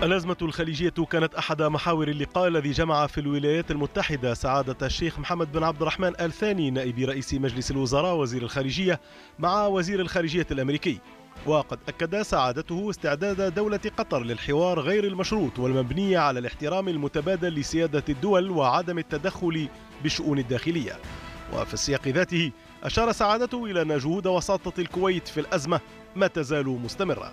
الأزمة الخليجية كانت أحد محاور اللقاء الذي جمع في الولايات المتحدة سعادة الشيخ محمد بن عبد الرحمن آل ثاني نائب رئيس مجلس الوزراء وزير الخارجية مع وزير الخارجية الأمريكي. وقد أكد سعادته استعداد دولة قطر للحوار غير المشروط والمبني على الاحترام المتبادل لسيادة الدول وعدم التدخل بالشؤون الداخلية. وفي السياق ذاته أشار سعادته إلى أن جهود وساطة الكويت في الأزمة ما تزال مستمرة.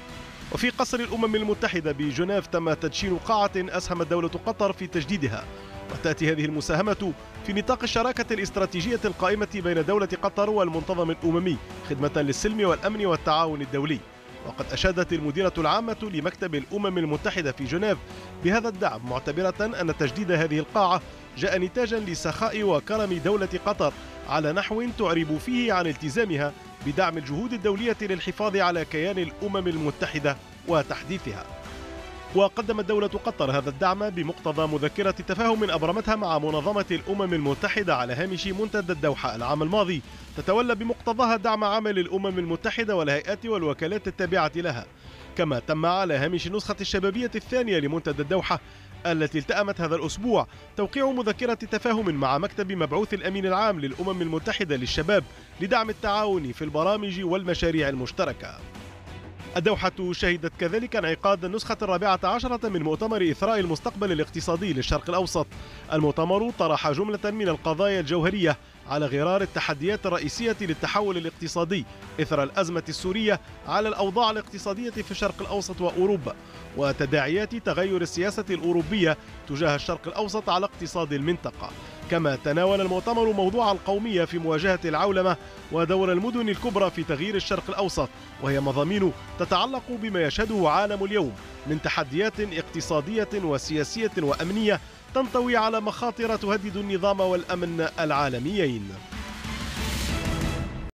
وفي قصر الأمم المتحدة بجنيف تم تدشين قاعة أسهمت دولة قطر في تجديدها، وتأتي هذه المساهمة في نطاق الشراكة الاستراتيجية القائمة بين دولة قطر والمنظمة الأممي خدمة للسلم والأمن والتعاون الدولي. وقد أشادت المديرة العامة لمكتب الأمم المتحدة في جنيف بهذا الدعم، معتبرة أن تجديد هذه القاعة جاء نتاجا لسخاء وكرم دولة قطر على نحو تعرب فيه عن التزامها بدعم الجهود الدولية للحفاظ على كيان الأمم المتحدة وتحديثها. وقدمت دولة قطر هذا الدعم بمقتضى مذكرة تفاهم أبرمتها مع منظمة الأمم المتحدة على هامش منتدى الدوحة العام الماضي، تتولى بمقتضاها دعم عمل الأمم المتحدة والهيئات والوكالات التابعة لها. كما تم على هامش النسخة الشبابية الثانية لمنتدى الدوحة التي التأمت هذا الأسبوع توقيع مذكرة تفاهم مع مكتب مبعوث الأمين العام للأمم المتحدة للشباب لدعم التعاون في البرامج والمشاريع المشتركة. الدوحة شهدت كذلك انعقاد النسخة 14 من مؤتمر إثراء المستقبل الاقتصادي للشرق الأوسط. المؤتمر طرح جملة من القضايا الجوهرية على غرار التحديات الرئيسية للتحول الاقتصادي إثر الأزمة السورية على الأوضاع الاقتصادية في الشرق الأوسط وأوروبا، وتداعيات تغير السياسة الأوروبية تجاه الشرق الأوسط على اقتصاد المنطقة. كما تناول المؤتمر موضوع القومية في مواجهة العولمة ودور المدن الكبرى في تغيير الشرق الأوسط، وهي مضامين تتعلق بما يشهده عالم اليوم من تحديات اقتصادية وسياسية وأمنية تنطوي على مخاطر تهدد النظام والأمن العالميين.